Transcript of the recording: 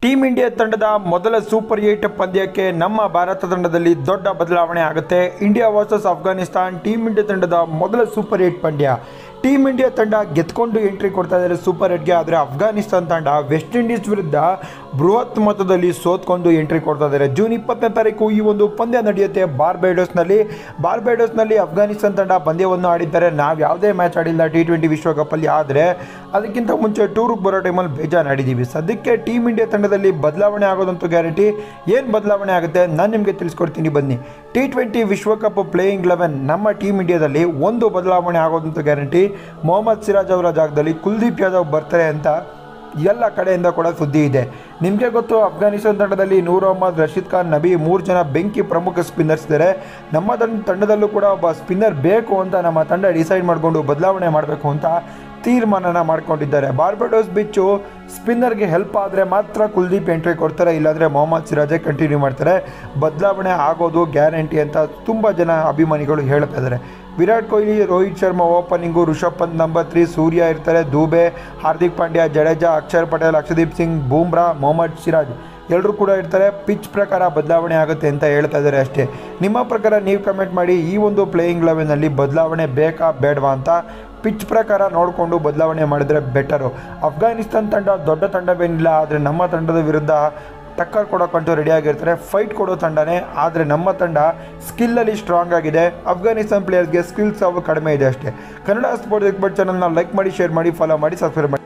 Team India ತಂಡದ ಮೊದಲ super 8 ಪಂದ್ಯಕ್ಕೆ ನಮ್ಮ ಭಾರತ ತಂಡದಲ್ಲಿ ದೊಡ್ಡ ಬದಲಾವಣೆ ಆಗುತ್ತೆ. India versus Afghanistan team India ತಂಡದ ಮೊದಲ ಸೂಪರ್ 8 ಪಂದ್ಯ. ಟೀಮ್ ಇಂಡಿಯಾ ತಂಡ ಗೆದ್ಕೊಂಡು ಎಂಟ್ರಿ ಕೊಡ್ತಾ ಇದ್ದಾರೆ ಸೂಪರ್ 8ಗೆ. ಆದರೆ ಅಫ್ಘಾನಿಸ್ತಾನ್ ತಂಡ ವೆಸ್ಟ್ ಇಂಡೀಸ್ ವಿರುದ್ಧ ಬೃಹತ್ ಮೊತ್ತದಲ್ಲಿ ಸೋತ್ಕೊಂಡು ಎಂಟ್ರಿ ಕೊಡ್ತಾ ಇದ್ದಾರೆ. ಜೂನ್ 20ನೇ ತಾರೀಕು ಈ ಒಂದು ಪಂದ್ಯ ನಡೆಯುತ್ತೆ ಬಾರ್ಬೆಡೋಸ್ನಲ್ಲಿ ಅಫ್ಘಾನಿಸ್ತಾನ್ ತಂಡ ಪಂದ್ಯವನ್ನು ಆಡಿದ್ದಾರೆ. ನಾವು ಯಾವುದೇ ಮ್ಯಾಚ್ ಆಡಿಲ್ಲ T20 ವಿಶ್ವಕಪ್ಪಲ್ಲಿ. ಆದರೆ ಅದಕ್ಕಿಂತ ಮುಂಚೆ ಟೂರಿಗೆ ಬರೋ ಟೈಮಲ್ಲಿ ಬೇಜಾರು ಆಡಿದ್ದೀವಿ. ಸದ್ಯಕ್ಕೆ ಟೀಮ್ ಇಂಡಿಯಾ ತಂಡದಲ್ಲಿ ಬದಲಾವಣೆ ಆಗೋದಂತೂ ಗ್ಯಾರಂಟಿ. ಏನು ಬದಲಾವಣೆ ಆಗುತ್ತೆ ನಾನು ನಿಮಗೆ ತಿಳಿಸ್ಕೊಡ್ತೀನಿ ಬನ್ನಿ. T20 ವಿಶ್ವಕಪ್ ಪ್ಲೇಯಿಂಗ್ 11 ನಮ್ಮ ಟೀಮ್ ಇಂಡಿಯಾದಲ್ಲಿ ಒಂದು ಬದಲಾವಣೆ ಆಗೋದಂತೂ ಗ್ಯಾರಂಟಿ. ಮೊಹಮ್ಮದ್ ಸಿರಾಜ್ ಅವರ ಜಾಗದಲ್ಲಿ ಕುಲ್ದೀಪ್ ಯಾದವ್ ಬರ್ತಾರೆ ಅಂತ ಎಲ್ಲ ಕಡೆಯಿಂದ ಕೂಡ ಸುದ್ದಿ ಇದೆ. ನಿಮಗೆ ಗೊತ್ತು, ಅಫ್ಘಾನಿಸ್ತಾನ್ ತಂಡದಲ್ಲಿ ನೂರ್ ಅಹ್ಮದ್, ರಶೀದ್ ಖಾನ್, ನಬಿ 3 ಜನ ಬೆಂಕಿ ಪ್ರಮುಖ ಸ್ಪಿನ್ನರ್ಸ್ ಇದ್ದಾರೆ. ನಮ್ಮ ತಂಡದಲ್ಲೂ ಕೂಡ ಒಬ್ಬ ಸ್ಪಿನ್ನರ್ ಬೇಕು ಅಂತ ನಮ್ಮ ತಂಡ ಡಿಸೈಡ್ ಮಾಡಿಕೊಂಡು ಬದಲಾವಣೆ ಮಾಡಬೇಕು ಅಂತ ತೀರ್ಮಾನನ ಮಾಡ್ಕೊಂಡಿದ್ದಾರೆ. ಬಾರ್ಬಡೋಸ್ ಬಿಚ್ಚು ಸ್ಪಿನ್ನರ್ಗೆ ಹೆಲ್ಪ್ ಆದರೆ ಮಾತ್ರ ಕುಲ್ದೀಪ್ ಎಂಟ್ರಿ ಕೊಡ್ತಾರೆ, ಇಲ್ಲಾಂದರೆ ಮೊಹಮ್ಮದ್ ಸಿರಾಜೇ ಕಂಟಿನ್ಯೂ ಮಾಡ್ತಾರೆ. ಬದಲಾವಣೆ ಆಗೋದು ಗ್ಯಾರಂಟಿ ಅಂತ ತುಂಬ ಜನ ಅಭಿಮಾನಿಗಳು ಹೇಳ್ತಾ ಇದ್ದಾರೆ. ವಿರಾಟ್ ಕೊಹ್ಲಿ, ರೋಹಿತ್ ಶರ್ಮಾ ಓಪನಿಂಗು, ರಿಷಬ್ ಪಂತ್ ನಂಬರ್ 3, ಸೂರ್ಯ ಇರ್ತಾರೆ, ದೂಬೆ, ಹಾರ್ದಿಕ್ ಪಾಂಡ್ಯ, ಜಡೇಜಾ, ಅಕ್ಷರ್ ಪಟೇಲ್, ಅಕ್ಷದೀಪ್ ಸಿಂಗ್, ಬೂಮ್ರಾ, ಮೊಹಮ್ಮದ್ ಸಿರಾಜ್ ಎಲ್ಲರೂ ಕೂಡ ಇರ್ತಾರೆ. ಪಿಚ್ ಪ್ರಕಾರ ಬದಲಾವಣೆ ಆಗುತ್ತೆ ಅಂತ ಹೇಳ್ತಾ ಇದ್ದಾರೆ ಅಷ್ಟೇ. ನಿಮ್ಮ ಪ್ರಕಾರ ನೀವು ಕಮೆಂಟ್ ಮಾಡಿ, ಈ ಒಂದು ಪ್ಲೇಯಿಂಗ್ 11ನಲ್ಲಿ ಬದಲಾವಣೆ ಬೇಕಾ ಬೇಡವಾ ಅಂತ. ಪಿಚ್ ಪ್ರಕಾರ ನೋಡಿಕೊಂಡು ಬದಲಾವಣೆ ಮಾಡಿದರೆ ಬೆಟರು. ಅಫ್ಘಾನಿಸ್ತಾನ್ ತಂಡ ದೊಡ್ಡ ತಂಡವೇನಿಲ್ಲ, ಆದರೆ ನಮ್ಮ ತಂಡದ ವಿರುದ್ಧ ಟಕ್ಕರ್ ಕೊಡೋಕ್ಕಂತೂ ರೆಡಿಯಾಗಿರ್ತಾರೆ. ಫೈಟ್ ಕೊಡೋ ತಂಡನೇ, ಆದರೆ ನಮ್ಮ ತಂಡ ಸ್ಕಿಲ್ಲಲ್ಲಿ ಸ್ಟ್ರಾಂಗ್ ಆಗಿದೆ. ಅಫ್ಘಾನಿಸ್ತಾನ್ ಪ್ಲೇಯರ್ಸ್ಗೆ ಸ್ಕಿಲ್ಸ್ ಕಡಿಮೆ ಇದೆ ಅಷ್ಟೇ. ಕನ್ನಡ ಸ್ಪೋರ್ಟ್ಸ್ ಎಕ್ಸ್ಪರ್ಟ್ ಚಾನಲ್ನ ಲೈಕ್ ಮಾಡಿ, ಶೇರ್ ಮಾಡಿ, ಫಾಲೋ ಮಾಡಿ, ಸಬ್ಸ್ಕ್ರೈಬ್ ಮಾಡಿ.